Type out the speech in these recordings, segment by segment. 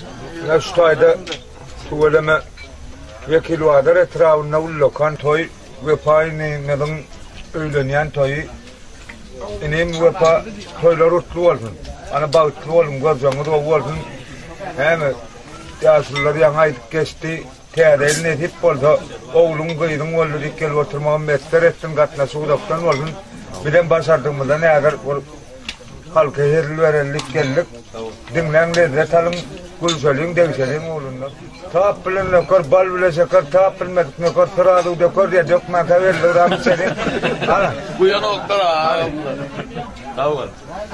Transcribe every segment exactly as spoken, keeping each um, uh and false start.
Ne şu ayda tuvaleme vekil vardır etrafında ullokan toy ve payını neden öğlenen toyu inim ve pa toylar utlu olsun. Ana bağıtlı olun gözümü de olsun. Hem yaşlılar yanaydık geçti. Teğdeyle netip oldu. Oğlum kıydın oldu dikkel oturmağın metler ettin katına suğdaktan olsun. Bilen başardığımızda ne kadar halka heril verenlik geldik. Dinlen lezzet alın, gül söyleyin, devşeleyin oğlunlar. Taap bilen ne kor, bal bile şeker, taap bilmedik ne kor, tıradu de kor diye dökmen kaverli uğramı senin. Bu yana oklar ha. Tamam.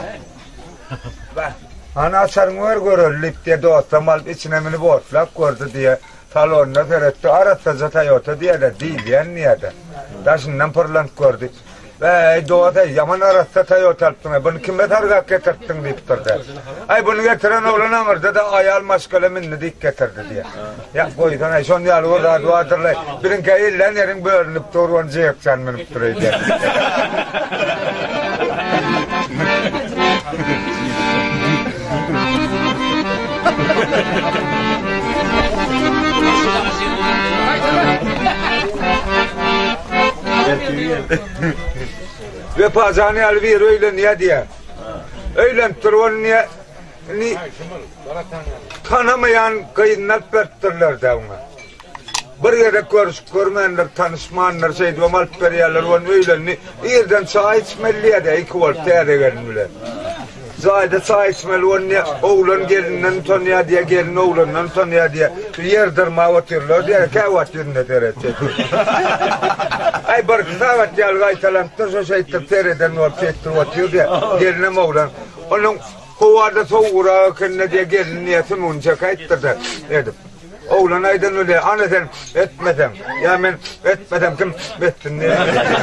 Ana açarın var görür, lip diye doğatsam alıp içine mini borçlak gördü diye. Talonuna teretti, aratta zatayota diye de değil yani niye de. Taşından pırlant gördü. Ve doğada yaman aratta tayot alttın. Bunu kime targak getirttin deyip durdu. Ay bunu getiren oğlan anırdı da ayal maskele minni dik getirdi diye. Ya koydan ay son yalı orada duadırlay. Birin kayıllan yerin bölünüp doğruan zeyekcan minip duruyor diye. Ve pazani alvir öyle niye diye. Öyle turun niye ni tanımayan kıyınlat berttirler de ona. Bir yere görüş görmeyenler tanışmayanlar şeydi o malperiyalar onun öyle ni yerden çay içmeliye de iki volt değerli gelmiyorlar. Zayda çay içmeli onun oğlan gelinden tanıya diye gelin oğlandan tanıya diye yerdir mavatırlar diye kahvat yerine teret ay bir kahvat yal gaytalanttır so şeytir tereden var çektir vatıyor diye geline oğlan onun kovada soğura kendine diye gelin niyetin onca kayıttır da dedim. Oğlan aydan öyle aneden etmedem ya ben etmedem kim ettin diye.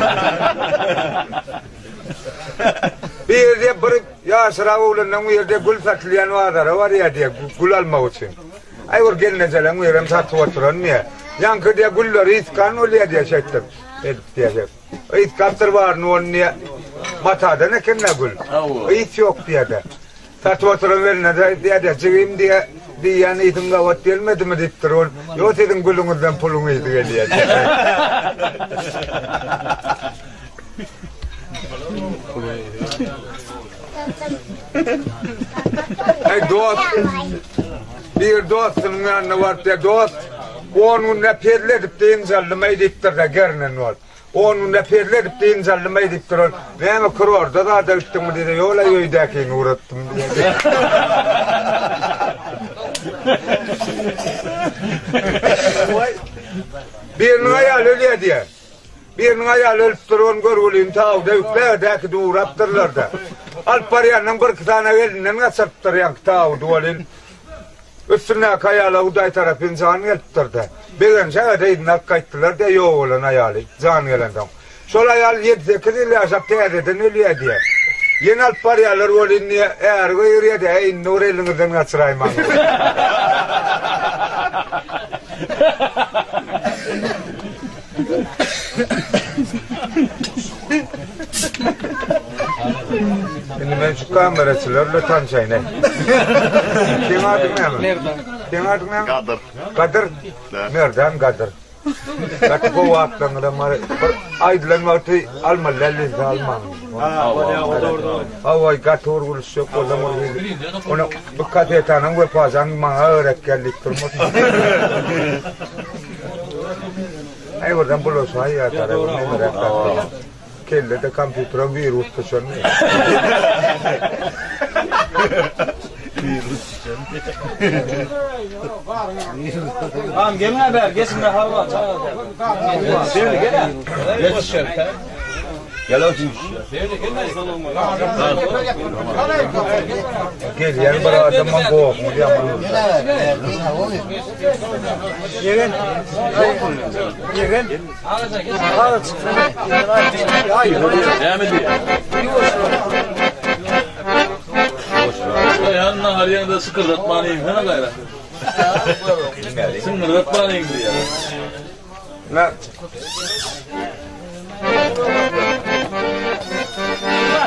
Bir yerde bir ya sıra oğlandan bir yerde gül saklayan vardır var ya diye gül almak için. Ay var gelin ezelen uyarım satı oturan niye? Yankı diye gülleri itkan oluyor diye çektim. Edip diye çektim. İt kaptır var onun niye? Matada ne kendine gül. İt yok diye de. Satı oturan verine de diye de çıkayım diye diyen itin kavat gelmedi mi deyip durun. Yok dedim gülünüzden pulunu iti geliyor. Ay dost, bir dostunun yanına var diye dost, onun ne perledip de inzallımayı deyiptir de gerinen var. Onun ne perledip de inzallımayı deyiptir de ne mi kırıyor da da da üstüm mü dedi, yola yoydakini uğrattım diye. Birinin hayal öyle diye. Birinin hayal ölüp duruyorsun görgülüyüm tağı da yüklerdeki de uğrattırlar da. Alp parayanın bir tane elinden kasırttır yank tağı duvalin. Üstüne kayala uday tarafın zan geliptir de. Begen sana deydin alt kayttılar da yok olan hayali. Zan gelenden. Sol hayal yedi sekiz il yaşap tehdeden ölüye diye. Yeni alp parayalar olin niye eğer koyuyor da ey nur elinizden kaçırayım anı. Şimdi ben şu kameracılarla tanışayım. Kim adın ne mi? Kim adın ne mi? Kadir. Kadir? Nereden Kadir? Kadir bu vaatlarında aydılan vaatı alma, lelli de alma. Havay Kadir vurgulusu yok o zaman. Onu bu Kadir tanım ve pazan bana öğretkenlik durmuş. Ay buradan bulursa hayat arayın. Kelle de kompütera virus taşınıyor. Virus tamam gelin haber geçin de hava gel gel geç şerte gel otur gel yani bana adamın bu mu diye gelin gelin ağaç hayır devam ediyor yanına her yanında sıkırdatmanıyım sana gayrı. Sıkırdatmanıyım diyor. Ne?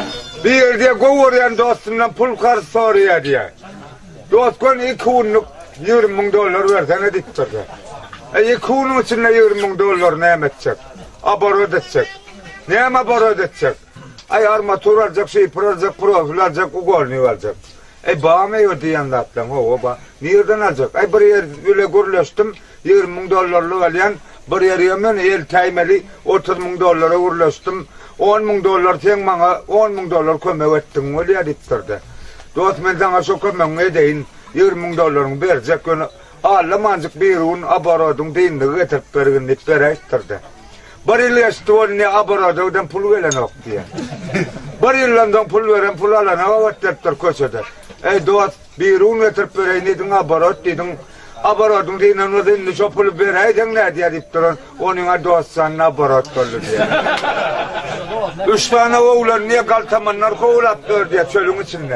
Bir diye kovuyan dostundan pul karşı soruyor diye. Dost kon iki unluk yirmi ming dolar versene diptirdi. E kunun içinde yirmi ming dolar ne edecek? Abor ödetecek. Ne ama abor ödetecek? Ay armatur alacak, şey alacak, profil alacak, ugolni alacak. Ay bağımı ödeyen de atlan, o ba. Nereden alacak? Ay bir yer öyle gürleştim, yirmi ming dolarlık alayan, bir yer yemen el taymeli, otuz ming dolara gürleştim, on ming dolar sen bana, on ming dolar kömek ettin, öyle diptirdi. Dost men sana şu kömek edeyin, yirmi ming dolarını verecek, ağlamancık bir un abarodun deyinle getirip bergin dip bereittirdi. Bir yıl ne abarodan pul gelen ok diye. Bir yıldan pul veren pul alana vavatleptir köşede. Ey dost bir un getirip bereyin dedin abarod dedin. Abarodun deyinen o deyinle şu pulu bereydin ne diye dip durun. Onun dost sana abarod oldu diye. Üç tane oğlan niye kaltamanlar kovulap dur diye çölün içinde.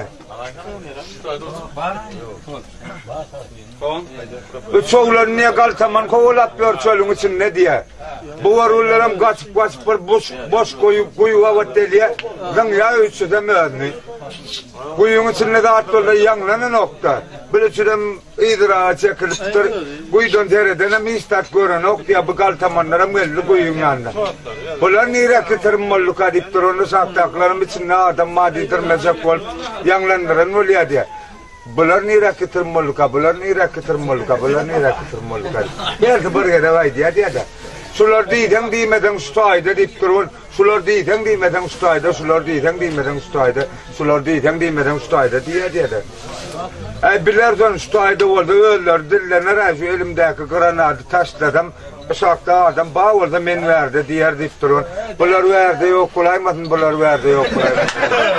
Üç oğlan niye kaltaman kovulap dur çölün içinde diye. Bu varullarım kaçıp kaçıp bir boş, boş koyu, koyu vavat deliye. Ben ya üçü de mühendin. Kuyunun içinde de atlarla yanlanan nokta. Bir üçüden idra çekiliptir. Kuyudan tereden istat gören ok diye bu kaltamanlara melli kuyun yanında. Bunlar nire kıtırmalık adiptir onu saktaklarım içinde adam madidirmezek olup yanlandıran oluyor diye. Bunlar nire kıtırmalık, bunlar nire kıtırmalık, bunlar nire kıtırmalık. Belki bir yere vay diye diye de. Sular diyden diymeden ustaydı deyip durun. Sular diyden diymeden ustaydı, sular diyden diymeden ustaydı, sular diyden diymeden ustaydı diye diye de. Ay bilerden ustaydı oldu, öller, dillener az elimdeki granadı taşladım. Şakta adam bağ oldu men verdi diyer deyip durun. Bunlar verdi yok kolaymadın, bunlar verdi yok kolaymadın.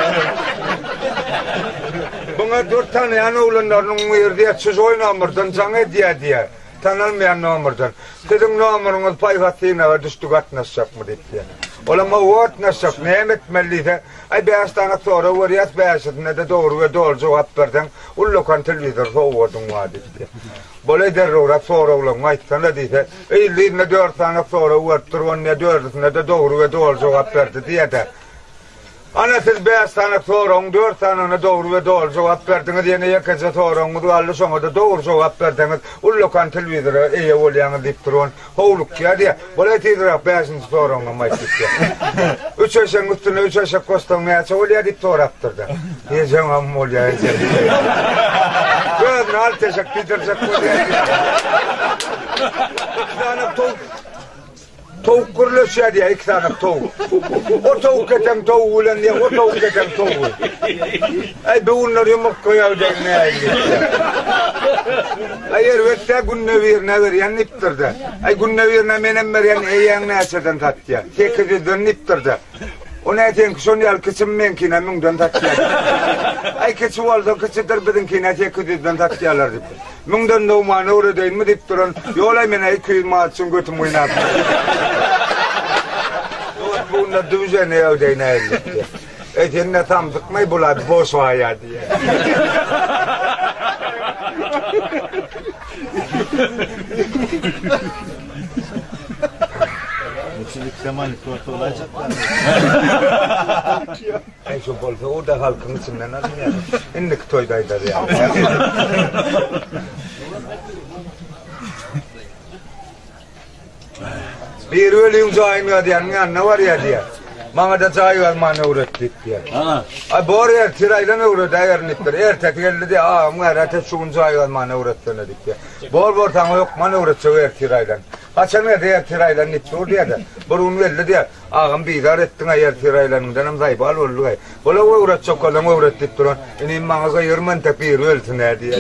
Buna dört tane yani oğlanlarının verdiği söz oynamırdan sana diye diye. Tanılmayan nomurdan. Dedim nomurunuz payfatliğine ve düştük atnaşacak mı deyip diye. Olama o atnaşacak ne etmeliydi? Ay beş tane sonra variyat beşetine de doğru ve doğru cevap verdin. Ullukan televizör soğudun var deyip diye. Böyle der uğrap sonra ulan maytana deyip. Eyliyine dört tane sonra vardır onunla dördüsüne de doğru ve doğru cevap verdi diye de. Ana siz beş tane sorun, dört tane doğru ve doğru cevap verdiniz. Yine yakıcı sorun, duallı sonra da doğru cevap verdiniz. Ullukan televizörü iyi olayanı deyip durun. Hoğluk ya diye. Böyle tidrak beşinci sorunla maytık diye. Üç eşen üstüne üç eşek kostan neyse olaya deyip sorattırdı. Yiyeceğim amma olaya yiyeceğim. Böyle alt eşek bitirecek olaya deyip. Bir tane tavuk. Tavuk kuruluşu diye iki tane tavuk. O tavuk eten tavuğu ulan diye o tavuk eten tavuğu. Ay be onlar yumuk koyacak ne ayı. Ay ervette günne bir ne ver yan niptirdi. Ay günne bir ne menem ver yan eyan ne açadan tatya. Tekizden niptirdi. O ne diyen ki son yal kısım menkine müngden tatya. Ay kısı oldu kısı derbedinkine tekizden tatyalar deyip. Müngden doğumana uğradayın mı deyip duran. Yolay mene iki yüz maatsın götüm oynat. Bunda düzene evdeyin eğildik diye. Etinle tam tıkmayı buladı boş vaya diye. Müçülük zamanı tuvatı olacaklar. En şu bolsa o da halkın içinden adım yani. İndik toydaydı yani. Bir ölüyüm cahim diyen yanına var ya diye. Bana da cahim vermane uğrattık diye. Ay bu araya tirayla uğradı ayarınıptır. Ertek geldi diye ağam gayrete şuun cahim vermane uğrattığını diye. Bol bol tane yok bana uğratacak er tirayla. Kaçan ne diye tirayla niptur diye de. Burun geldi diye ağam bidar ettin ayar tirayla. Denem zayıf al oldu gay. Bola uğratacak olan uğrattık duran. İnim bana gayırman tepir ölsün diye.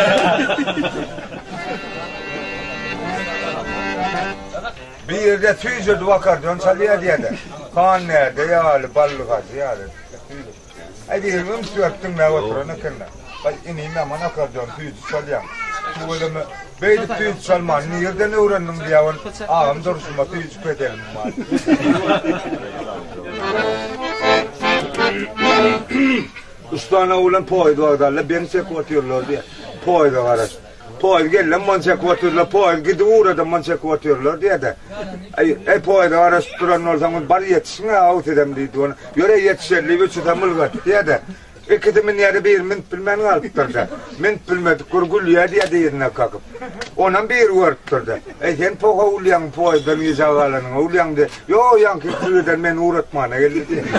Bir yerde tüyücü vakardan çalıya diye de. Kan nerede yağlı ballık atı yağlı. Ay bir yılım sürektim ne oturan akınla. Ay ineyim ama nakardan tüyücü çalıya. Tuğulımı beydi tüyücü çalman. Nerede ne uğrandım diye on. Ağam duruşuma tüyücü petelim var. Üç tane ulan poydu ağdarla beni çekvatıyorlar diye. Poydu araç. Poydu gelen man çekvatıyorlar. Poydu gidi uğradı man çekvatıyorlar diye de. Ay, ay poydu araç duran o zaman bari yetişsin ağut edem deydi ona. Yöre yetişerli bir çıtamıl var diye de. İkisi min yeri bir mint bilmen alıptırdı. Mint bilmedik kurgulluya diye yerine kakıp. Onun bir vurtturdu. E sen poğa ulyan poğadan izavalanın ulyan de. Yo yankı kıyıdan men uğratmana geldi diye.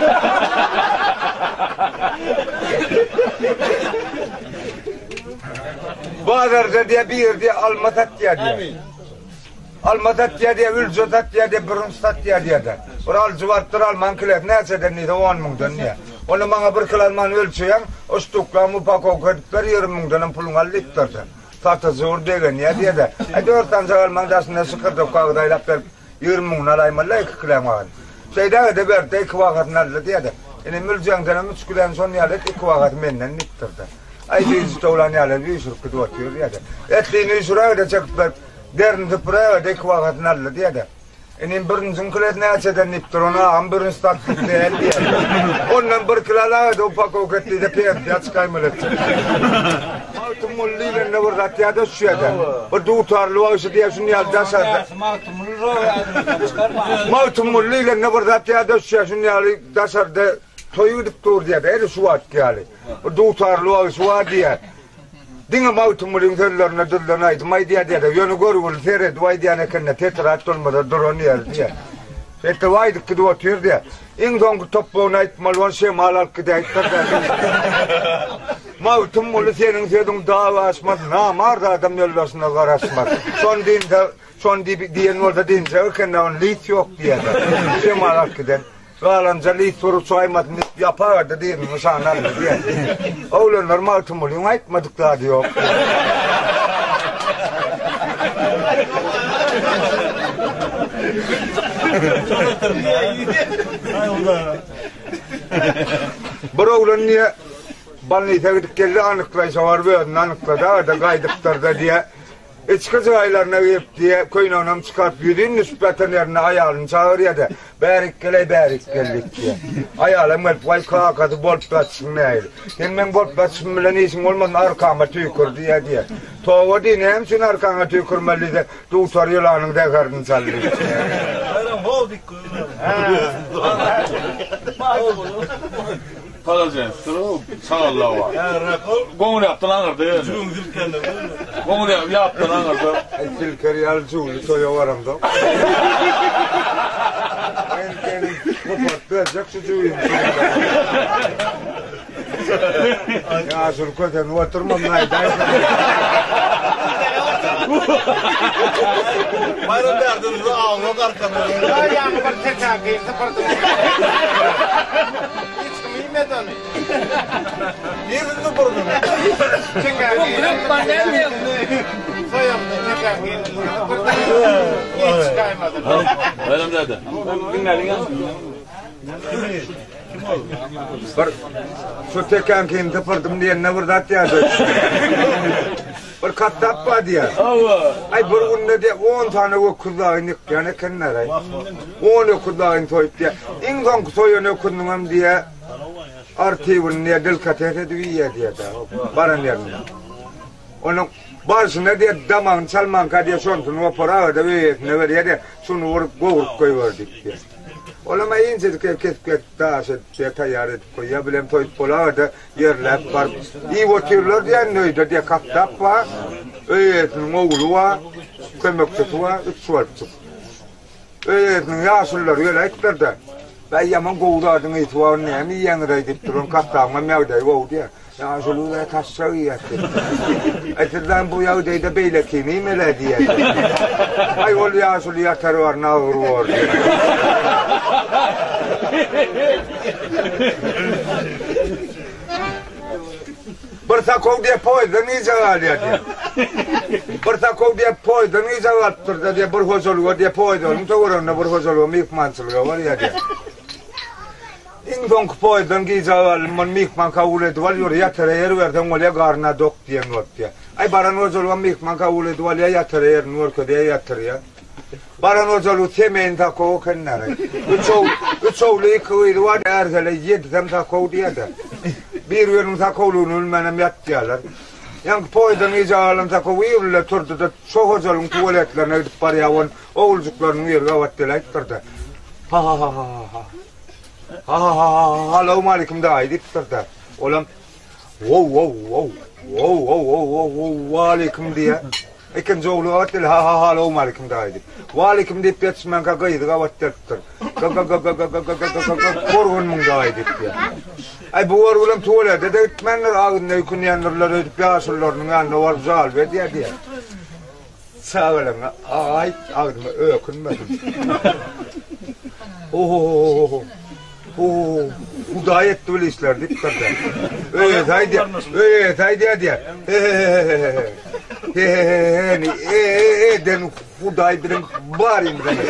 Bazarda diye bir diye almatat diye diye. Almatat diye diye, ülcotat diye diye, bırınstat diye diye de. Oral cıvattır alman kilet neyse de neyse on mungdan niye. Onu bana bir kıl alman ölçüyen, o stukla mupako kırdıklar yarım mungdanın pulun aldıktırdı. Tatı zor değil niye diye de. E dört tane alman dasında sıkırdık kağıdaylap verip yarım mungdan alaymanla iki kılam ağın. Şeyde de verdi iki vakatın aldı diye de. Yani mülcengden üç kilen son yalet iki vakat menden nittirdi. Ay biz çoğulan yalet bir sürü kıdı atıyor diye de. Etliğini şuraya da çektiler. Derin tıpıraya da iki vakatın aldı diye de. Yani birinci kilet ne açıdan niptir ona, am birinci statlık değil diye de. Ondan bir kilala da upak o gitti de peyat açık aymalı. Altın mulliyle ne var ratya da şu yada. O tutarlı ağışı diye şunu yal dasardı. Altın mulliyle ne var ratya da şu yada şunu yal dasardı. Toyu gidip dur diye de, öyle su at yani. O tutarlı ağışı var diye. Dinga mautu mulin töllerine döllerine ait may diye diye de yönü görgül seyret vay diye nekenne tetrat olmadı duronu yer diye. Ete vaydık ki otuyor diye. İn dongu topluğuna ait malvan şey malal ki de ait tadı. Mautu mulu senin sedun dava asmadı. Namar da adam yollasına karasmadı. Son dinde, son diyen orada deyince ökenne on lit yok diye de. Şey malal ki de. Valanca lit soru soymadın yapardı değil mi insanlarla diye. Oğlum normal tumulun aytmadıklar diyor. Bir oğlum niye bana teğdik geldi anıklaysa var ve anıkladı da gaydıklardı diye. İçkıcı aylarına yiyip diye köyün onam çıkartıp yürüyün nispeten yerine ayağını çağırıyor da berik gele berik geldik diye. Ayağım gelip vay kağıdı bol platsın neydi. Yani ben bol platsın bile neysin olmadan arkama tüykür diye diye. Toğu değil hem sen arkana tüykürmeli de tutar yılanın dekarını sallıyor. Hayran bol dikkat. Kalacaksın, sıra sağırlar var. Gomur yaptın anırdı. Gomur yaptın anırdı. Tilkeri yalcılı toya varamda. Ben kendim kapatacak çocuğuyum. Ya şunu koydan oturmam neydi. Bayram derdinizi ağlıyor arkana. Ya yani bir tekrar bir sıfırdım. Medani. Yerini burdun. Tekrar bir. Grup pandemi. Soyamda tekrar bir. Hiç kaymadım. Bayram nerede? Şu tekan kendi tıpırdım diye ne vurdat ya. Bir kat tappa diye. Ay bir günde diye on tane okudağın yani kendiler ay. On okudağın toyup diye. İngan soyun okudum diye. Artıyın diye dil ediyor diye de. Baran yerine. Onun başına diye daman çalman diye şontun o para da bir ne var diye şunu vurup vurup koyuverdik diye. Olama ince ki kesket daha şey tayar edip koyabilem toyup polar da yerler var. İyi oturuyorlar diye neydi diye kaptap var. Öğretin oğlu var. Kömekçisi var. Üç sualcık. Öğretin yaşlılar öyle ettiler de. Ben yaman kovdardın itibarını hem iyi yanıra edip durun kaptağıma mevdeyi oldu diye. Yaşlığı da taşları yetti. Etirden bu yavdeyi de beylekini imele diye. Ay ol yaşlı yatarı var nağır var diye. Bir takov diye poydan iyice al ya diye. Bir takov diye poydan iyice alttır diye bir hozoluğa diye poydan. Doğru bir hozoluğa mikmansılığa var ya diye. İndonk poydan iyice alman mikman kavul ediyor. Yor yatırı yer verden olaya garna dok diye not diye. Ay baran hozoluğa mikman kavul ediyor. Yatırı yer nur diye yatırı ya. Baran hozoluğa temeyin takov kenara. Üç oğlu, üç oğlu iki uydu var erzele yedisem takov diye de. Bir yönüm takovluğunu ülmenem yattıyalar. Yani poydan iyice alım takovu yürüyle turdu da şu hocalın tuvaletlerine gidip paraya on oğulcuklarının yerine vattılar ettirdi. Ha ha ha ha ha. Ha ha ha ha ha. Allah'ım aleyküm daha edip durdu. Olam wow wow wow wow wow wow wow aleyküm diye. İkinci oğlu atil ha ha ha lo aleyküm daydı. Aleyküm deyip geçmen ka gaydı gavatterdir. Ga ga ga ga ga ga ga ga ga korgun mun daydı diye. Ay bu var ulan tuvalete de itmenler ağında yükünyenlerler ödüp yaşırlarının yanında var zal ve diye diye. Sağ olun ay ağzıma ökünmedim. Oho oho bu gayet böyle işler dikkat et. Evet haydi evet haydi hadi. Hehehehe hehehe hehehe den huday birim barim demek.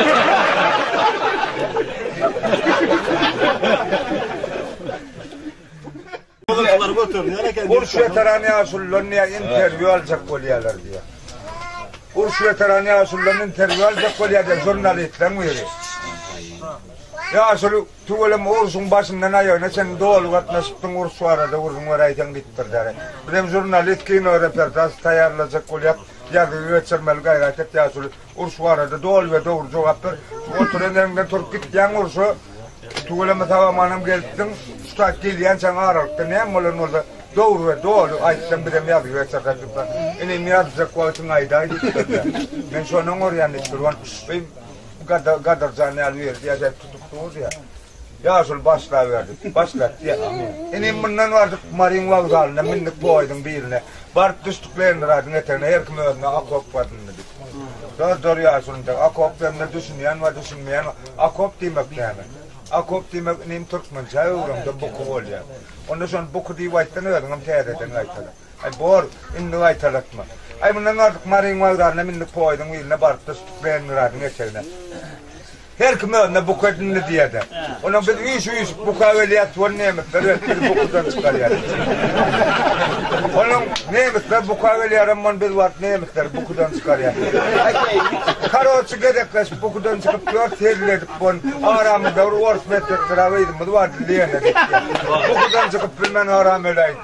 Urş veterani asullarına interview alacak kolyeler diye. Urş veterani asullarına interview alacak kolyeler jurnalistler veri. Ya asıl tuvalım ursun başından ayağına sen doğal vatnaşıptın urs varada ursun varayken bittir der. Bizim jurnalist kino reportaj tayarlayacak kolyap yardım geçirmeli gayret et ya asıl urs varada doğal ve doğru cevap ver. Oturan elinden turup gittiğin ursu tuvalımı tamamen geldin. Usta geliyen sen aralıkta ne yapmalın orada doğru ve doğru ayıktan bir de mi yardım geçirdik. İnim yazacak koyatın ayda gittir der. Ben sonun oraya nettirvan. Kadar kadar zanel verdi ya tutuktu ya. Ya asıl başla verdi. Başla diye. İnim bundan vardık marin vağzalına minnik boydun birine. Barıp düştüklerini radın eterine her kim önüne akop vadın dedik. Doğru doğru ya aslında akop demine düşünmeyen var düşünmeyen var. Akop demek yani. Akop demek inim Türkmenca uğramda boku ol ya. Ondan sonra boku diye vayttan öğrenim tehdeden aytalar. Ay bor inni aytalatma. Ay bundan artık marin vağzalına minnik boydun birine barıp düştüklerini radın eterine. Her kim önüne bu kadını diye de. Onun bir üç üç bu kaveliyat var nimetler bir bukudan çıkar yani. Onun nimetler bu kaveliyatın bir var nimetler bukudan çıkar yani. Karoçu gedekleş bukudan çıkıp diyor terledik bon aramı da orta metre kravaydı mı var diyene de. Bukudan çıkıp bilmen aram öyleydi.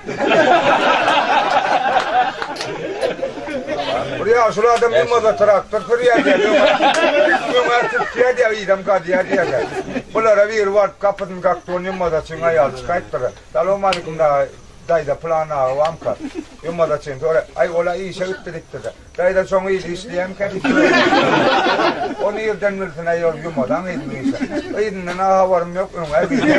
Buraya şu adam yılmada traktör buraya geliyor. Yılmada Türkiye diye idam kadıya diye de. Bunlara bir var kapının kalktığın yılmada için ayal çıkayttırı. Selamun aleyküm da dayda plana var mı? Yılmada için sonra ay ola iyi şey ütlediktir de. Dayda sonra iyi işleyen kadar. Onu yerden bilsin ay yılmadan idin ise. İdinin aha varım yok mu?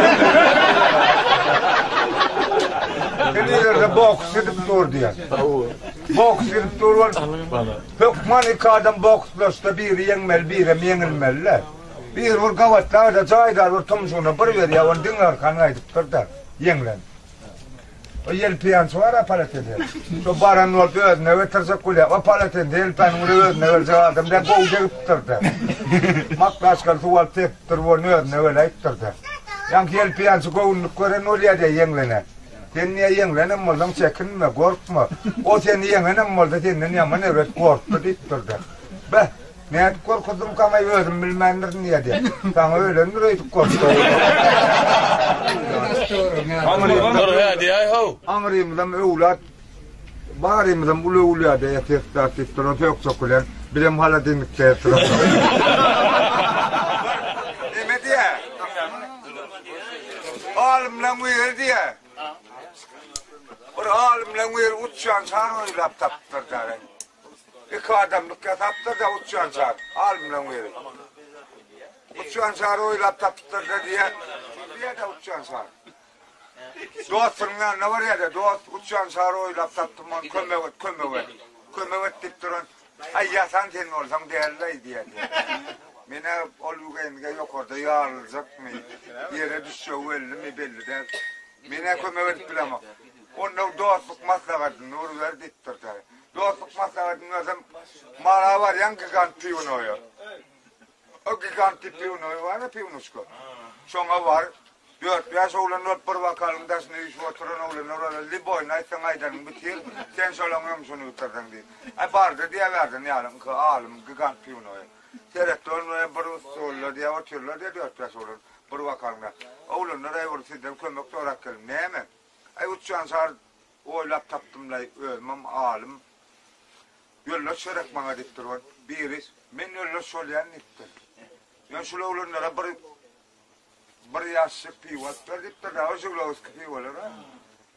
Kendileri boks edip dur diye. Boks edip dur var. Hükman kadın bokslaşta biri yenmel, biri yenilmeliler. Bir vur kavatlarda caydar vur tumşuna bir ver ya onu dinler kanı edip dur da yenilen. O yel piyansı var apalatede. So baran ol özne ve tırsa kulya apalatede el pan vur özne ve cevabım da kovca dur da. Maklaskal tuval teptir vur özne ve layıktır da. Yanki yel piyansı kovunluk gören oraya da yenilene. Sen niye yenilene maldan çekinme, korkma. O seni yenilene malda senin yaman evet korktu deyiptir da. Be, ne korkudum kamayı özüm bilmendir niye diye. Sana öyle nüreydik korktu. Amrimden evlat, barimden ulu uluya da yetiştir ettir, o tök sokulen, bilim hala dinlikte ettir. Ne diye? Alimden uyur diye. Bir alimden uyur uçan sarı laptoptur der. İki adamlık yataptır da uçan sarı, alimden uyur. Uçan sarı o laptoptur da diye, diye de uçan sarı. Dostlarından ne var ya da dost uçan sarı o laptoptur man kömevet kömevet. Kömevet deyip durun. Ay yatan senin olsam değerli diye. Mene olugayınca yok orada yarılacak mı? Yere düşüyor belli mi belli der. Mene kömevet bilemem. Ondan dostluk maslahatını onu verdik tutar. Dostluk maslahatını versem mara var yan gigant piyunoyu. O giganti piyunoyu var ya piyunusko. Sonra var. Dört yaş oğlan olup bir bakalım dasını iş oturun oğlan orada liboy naysan aydanın bitir. Sen solamıyorum şunu utardan diye. Ay bardı diye verdin yarım ki alım gigant piyunoyu. Seyretti onu bir usullu diye otururlar diye dört yaş oğlan. Bir bakalım da. Oğlan oraya vursidem kömekte olarak gelin. Ne hemen? Ay uçan sar oylap taptımla ölmem alım. Yolla çörek bana diptir var. Biriz. Men yolla söyleyen nittir. Yani şöyle oğlanlara bir bir yaşlık pivat ver diptir. Daha şöyle olsun pivalara.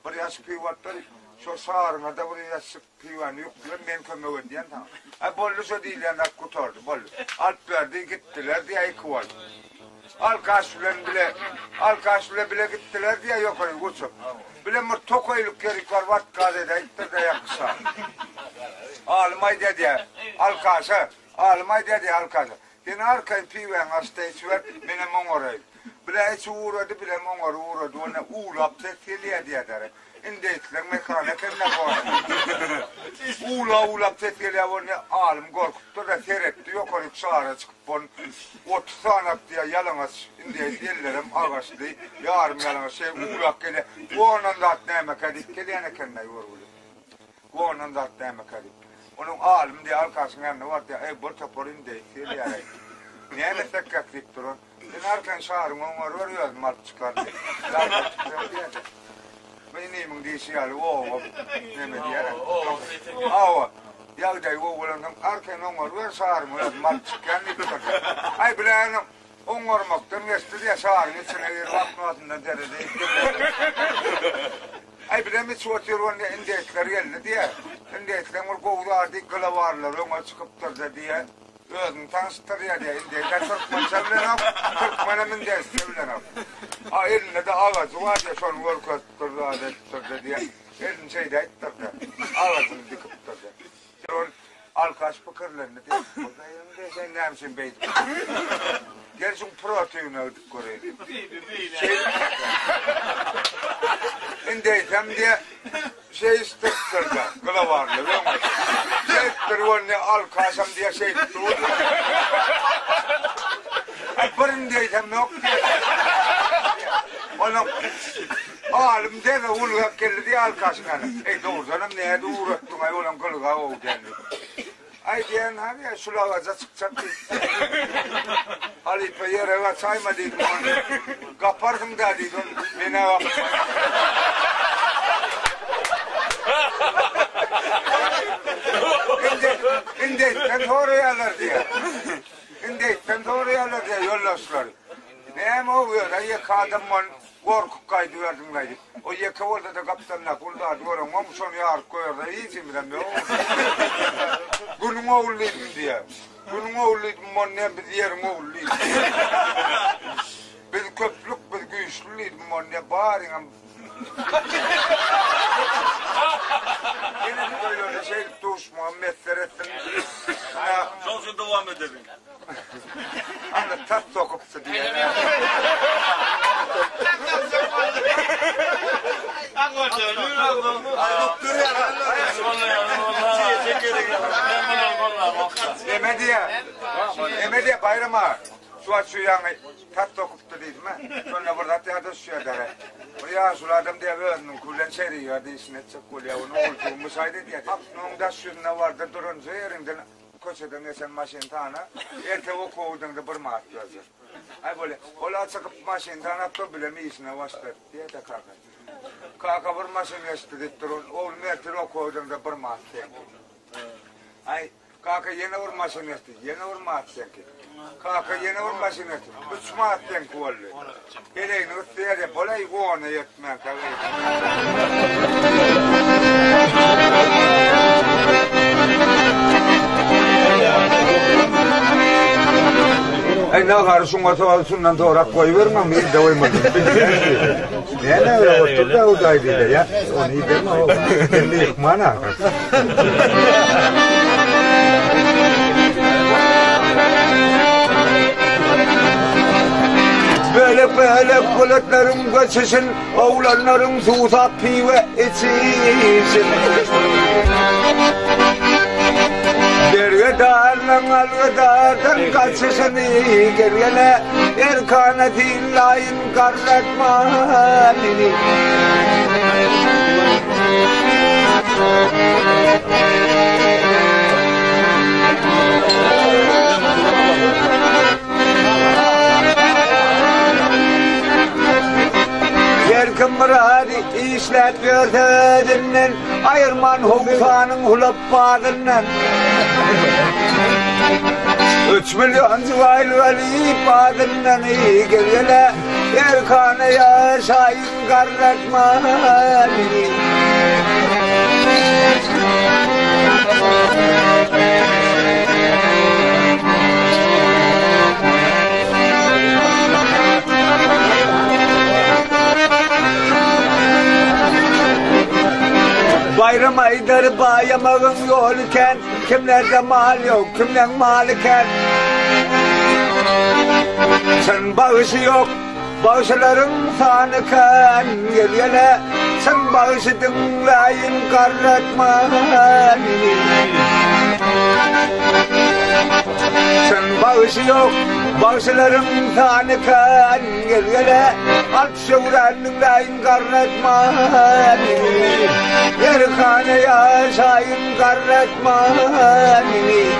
bir yaş pivatlar, şu sağırına da bir yaş pivanı yok diye ben kömür diyen tamam. Ay bollu şu değil yani kurtardı bollu. Alt verdi gittiler diye ikval. Alkaşülen bile, alkaşüle bile gittiler diye yukarı uçup. Bile mır tokoyluk gerik var, vat gazede ittir de yakışa. Almay dedi, alkaşa, almay dedi alkaşa. Yine arkayı piven hastayı ver, benim oğurayım. Bile hiç uğradı, bile oğur uğradı, ona uğrap tepkiliye diye derim. İndi etler mekane kendine koyar. Uğla uğlap tepkiliye onu alım korkuttu da seyretti, yukarı çağıra çıkıp onu otuz sanat diye yalangaz, indi ellerim ağaçlı, yarım yalangaz şey uğlak gele. O onun da atına emek edip, geliyene kendine yoruluyor. O onun da atına emek edip. Onun alım diye arkasının yanına var diye, ey borta porin diye seyirleyerek. Niye ne tekkak deyip durun? Ben arkan çağırın, onu varıyor, mart çıkar diye. Lafı çıkıyor diye de. Benim dişi yalı o ne mi diye. Ava. Ya da o olan arkan onu ver çağırın, mart çıkan ne tutar. Ay bileğim onu varmaktan geçti diye çağırın içine bir vakın altında derede. Ay bileğim hiç oturuyor onu indekler geldi diye. İndekler onu kovdardı kılavarlar ona çıkıptır da diye. Özün tanıştır ya diye indekler Türkmen çevlen Türkmen'in de çevlen al. A elinde de ağacı var ya şunu korkuttur da ettir diye. Elin şeyde ettir de. Ağacını dikiptir de. Onun alkaş fıkırlarını diye. Burada sen ne misin beydim? Gerçin proteini ödük koruyor. Şey... İndeysem diye şey istektir de. Kılavarlı. Şeyttir onu alkaşam diye şey tuttu. Bir indeysem yok diye. Onun alım deve ulgak geldi diye alkaşına. Ey doğru canım neye de uğrattın ay olan kılığa o dendi. Ay diyen abi ya sulavaca çıkacak değil. Alıp yere çayma dedim onu. Kapardım da dedim. Bana bak. İndeytten doğru yerler diye. İndeytten doğru yerler diye yollaştılar. Neyim oluyor da yıkadım onu. Korkup kaydı verdim kaydı. O yıka orada da kaptanla kurda diyorum. Ama sonra yar koyar da iyiyim ben de. Bunun oğluydum diye. Bunun oğluydum onu ne bir yerim oğluydum. Bir köplük bir güçlüydüm onu ne bari. Yine de böyle şey tuş Muhammed Serhat'ın. Sonuçta devam edelim. Anne tat sokuptu diye. Emediye, Emediye bayrama, şu aç şu yanı tat sokuptu değil mi? Sonra burada tiyatro suya dere. Buraya suladım diye verdim, kullen seri ya değişine çıkıyor ya, onu oldu, müsaade diye. Onun da suyuna vardı, durunca yerinden köşeden geçen maşin tane, erte o kovdun da bir maat gözü. Ay böyle, ola çıkıp maşin tane to bile mi işine başlar diye de kalkar. Kalka bir maşin geçti deyip durun, oğlum ertir o kovdun da bir maat diye. Ay, kalka yine bir maşin geçti, yine bir maat diye. Kalka yine bir maşin geçti, üç maat diye kuvalli. Eleğini ıstıyor de, böyle onu yetmen kalıyor. Ay ne karışın varsa alsından sonra koyuvermem bir de oymadım. Ne ne öyle otur da odaydı da ya. Onu iyi deme o. Kendi yıkmana. Böyle böyle kulaklarım kaçışın, oğlanlarım susap pive içişin. Dergâdârlan algâdârdan kaçışını gergele, erkânetin layın karratmanini. Yerkin mıradi işlet gördüğünden, ayırman hukukanın hulup bağdından. Üç milyon civaylı veli bağdından iyi gelgele, Erkan'a yaşayın kardeşmani. Bayram aydır bayamağın yol iken, kimlerde mal yok, kimden mal iken. Sen bağışı yok, bağışların sanıken. Gel gele, sen bağışı dinleyin karretmani. Sen bağışı yok, bağışların sanıken. Gel gele, alt şevren dinleyin karretmani. Erkan'a yaşayın karretmani.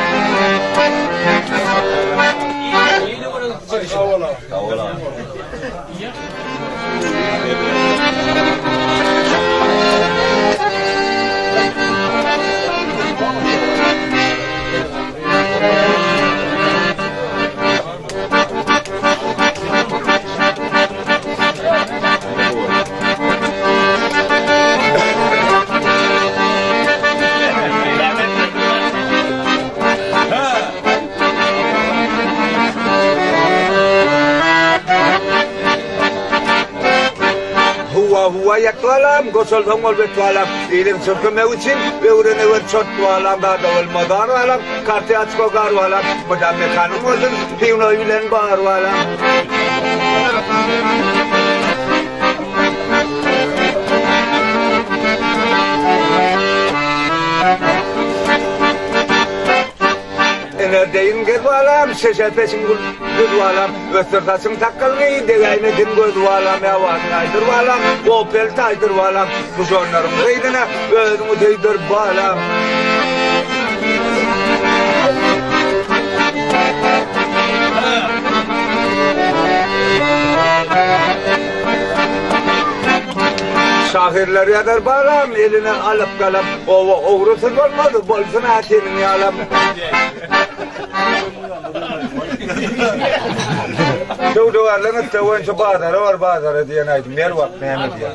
Huwa yakwalam gosol thongol betwalam ilim sokme uchin beurene wet chotwalam da dawal madarwalam karte achko garwalam badam me khanum olun piuno yulen barwalam Deyin gedwalam şeşe peşin gudwalam östertasın takkalni degayne din gudwalam yawan aydırwalam opel taydırwalam kuşonlarım reydine özümü deydir balam Şahirler yadar balam eline alıp kalam ova oğrusun olmadı bolsun atinin yalam Şu duvarlarını tavan şu bazara var bazara diye neydi mervat Mehmet ya.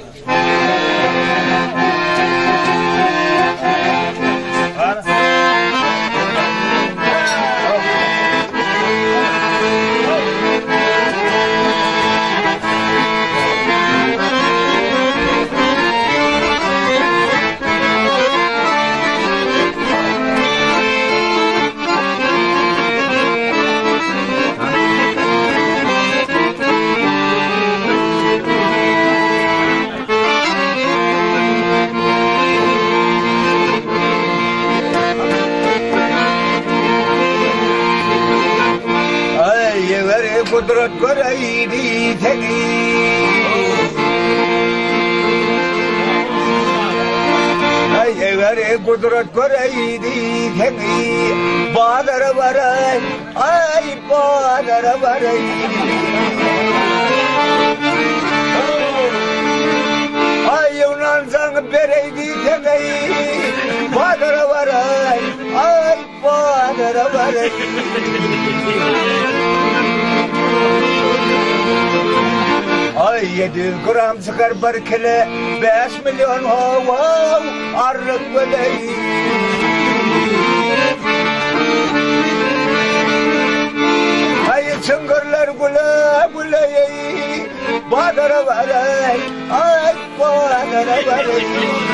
Kudret göreydi seni Ay evere kudret göreydi seni Bağlara varay Ay bağlara varay Ay Yunan sana bereydi seni Bağlara varay Ay bağlara varay Ay yedi gram çıkar bir kile beş milyon hava arlık böyle Ay çıngırlar güle güle Badara varay Ay badara varay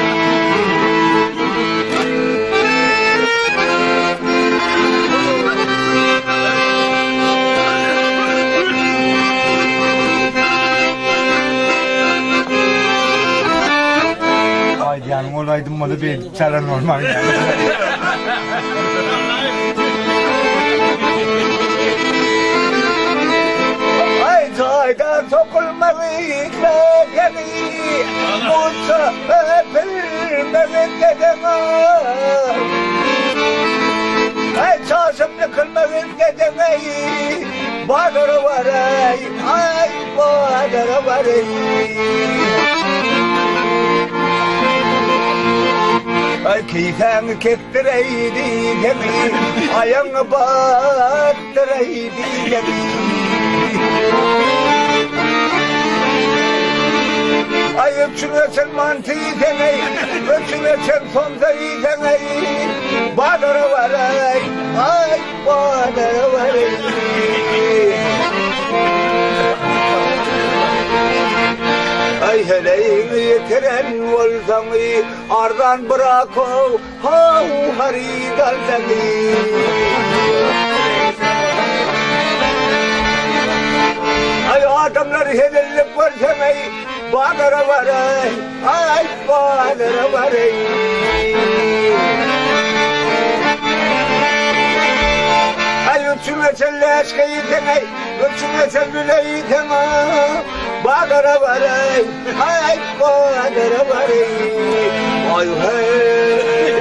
Yani olaydım modu bir çare normal yani. Ay çayda sokulmalıkla geli Mutsa öpülmelikle Ay çarşımlı kılmalıkle Badara varay Ay badara varay Ay keyfen kettireydi gemi Ayağını battıreydi gemi Ay öpçüne sen mantı yiysen ey, öpçüne sen somza yiysen ey. Badara var ey, ay badara var ey. Ay heleğini yetiren olsan ey, ardan bırak o, hav haridan seni. Ay adamlar helellik versem ey, badara var ey, ay badara var ey. Ay üçüne sen leşke yiten ey, üçüne sen güle yiten ey, badara var ey, ay badara var ey. Ay hey,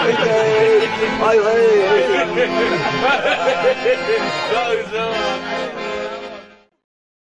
ay hey. Çok güzel.